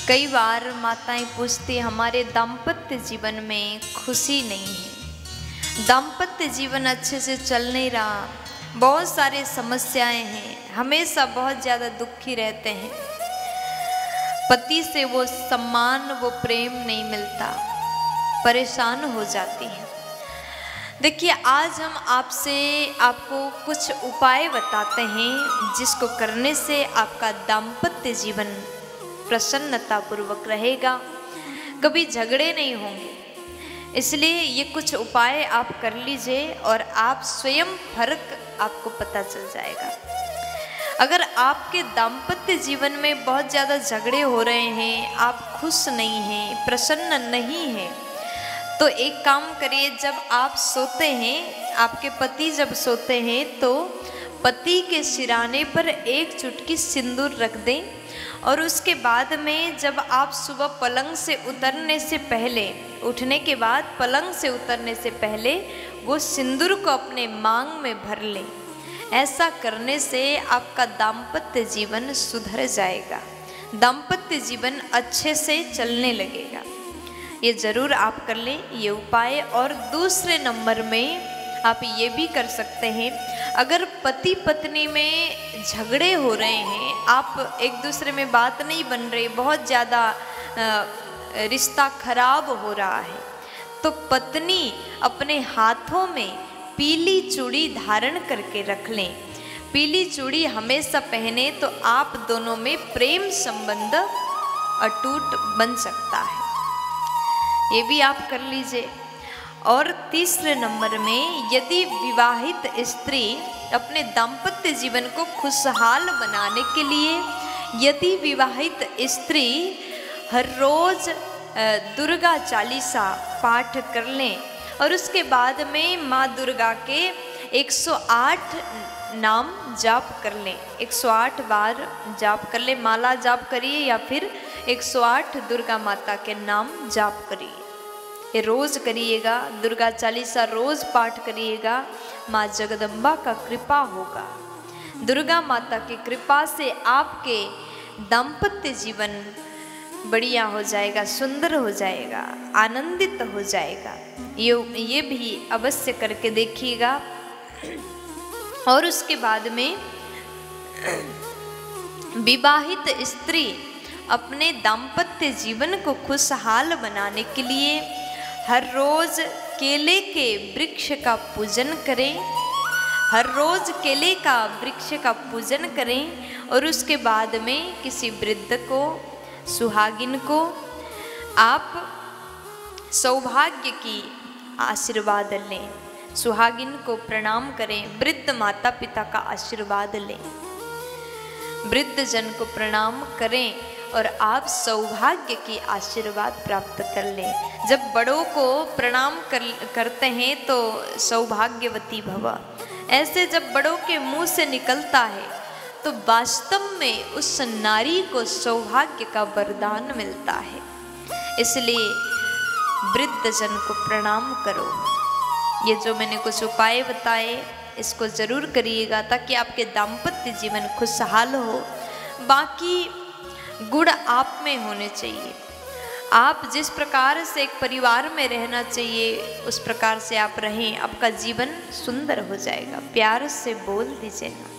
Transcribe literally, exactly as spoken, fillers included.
कई बार माताएं पूछती हमारे दाम्पत्य जीवन में खुशी नहीं है, दाम्पत्य जीवन अच्छे से चल नहीं रहा, बहुत सारी समस्याएं हैं, हमेशा बहुत ज़्यादा दुखी रहते हैं, पति से वो सम्मान वो प्रेम नहीं मिलता, परेशान हो जाती है। देखिए आज हम आपसे आपको कुछ उपाय बताते हैं जिसको करने से आपका दाम्पत्य जीवन प्रसन्नता पूर्वक रहेगा, कभी झगड़े नहीं होंगे। इसलिए ये कुछ उपाय आप कर लीजिए और आप स्वयं फर्क आपको पता चल जाएगा। अगर आपके दाम्पत्य जीवन में बहुत ज़्यादा झगड़े हो रहे हैं, आप खुश नहीं हैं, प्रसन्न नहीं हैं, तो एक काम करिए, जब आप सोते हैं, आपके पति जब सोते हैं तो पति के सिराने पर एक चुटकी सिंदूर रख दें और उसके बाद में जब आप सुबह पलंग से उतरने से पहले, उठने के बाद पलंग से उतरने से पहले वो सिंदूर को अपने मांग में भर लें। ऐसा करने से आपका दाम्पत्य जीवन सुधर जाएगा, दाम्पत्य जीवन अच्छे से चलने लगेगा। ये ज़रूर आप कर लें ये उपाय। और दूसरे नंबर में आप ये भी कर सकते हैं, अगर पति पत्नी में झगड़े हो रहे हैं, आप एक दूसरे में बात नहीं बन रही, बहुत ज़्यादा रिश्ता खराब हो रहा है, तो पत्नी अपने हाथों में पीली चूड़ी धारण करके रख लें। पीली चूड़ी हमेशा पहने तो आप दोनों में प्रेम संबंध अटूट बन सकता है, ये भी आप कर लीजिए। और तीसरे नंबर में यदि विवाहित स्त्री अपने दाम्पत्य जीवन को खुशहाल बनाने के लिए, यदि विवाहित स्त्री हर रोज़ दुर्गा चालीसा पाठ कर लें और उसके बाद में माँ दुर्गा के एक सौ आठ नाम जाप कर लें, एक सौ आठ बार जाप कर लें, माला जाप करिए या फिर एक सौ आठ दुर्गा माता के नाम जाप करिए, ये रोज़ करिएगा। दुर्गा चालीसा रोज़ पाठ करिएगा, माँ जगदम्बा का कृपा होगा। दुर्गा माता की कृपा से आपके दाम्पत्य जीवन बढ़िया हो जाएगा, सुंदर हो जाएगा, आनंदित हो जाएगा। ये ये भी अवश्य करके देखिएगा। और उसके बाद में विवाहित स्त्री अपने दाम्पत्य जीवन को खुशहाल बनाने के लिए हर रोज़ केले के वृक्ष का पूजन करें, हर रोज़ केले का वृक्ष का पूजन करें और उसके बाद में किसी वृद्ध को, सुहागिन को आप सौभाग्य की आशीर्वाद लें, सुहागिन को प्रणाम करें, वृद्ध माता पिता का आशीर्वाद लें, वृद्ध जन को प्रणाम करें और आप सौभाग्य की आशीर्वाद प्राप्त कर लें। जब बड़ों को प्रणाम कर करते हैं तो सौभाग्यवती भव, ऐसे जब बड़ों के मुंह से निकलता है तो वास्तव में उस नारी को सौभाग्य का वरदान मिलता है। इसलिए वृद्ध जन को प्रणाम करो। ये जो मैंने कुछ उपाय बताए इसको ज़रूर करिएगा ताकि आपके दाम्पत्य जीवन खुशहाल हो। बाकी गुण आप में होने चाहिए, आप जिस प्रकार से एक परिवार में रहना चाहिए उस प्रकार से आप रहें, आपका जीवन सुंदर हो जाएगा। प्यार से बोल दीजिएगा।